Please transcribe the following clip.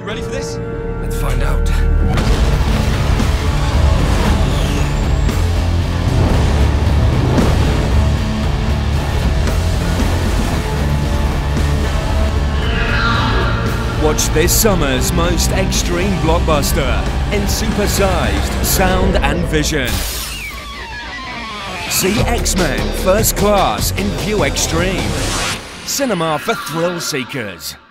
You ready for this? Let's find out. Watch this summer's most extreme blockbuster in supersized sound and vision. See X-Men First Class in VueXtreme. Cinema for thrill seekers.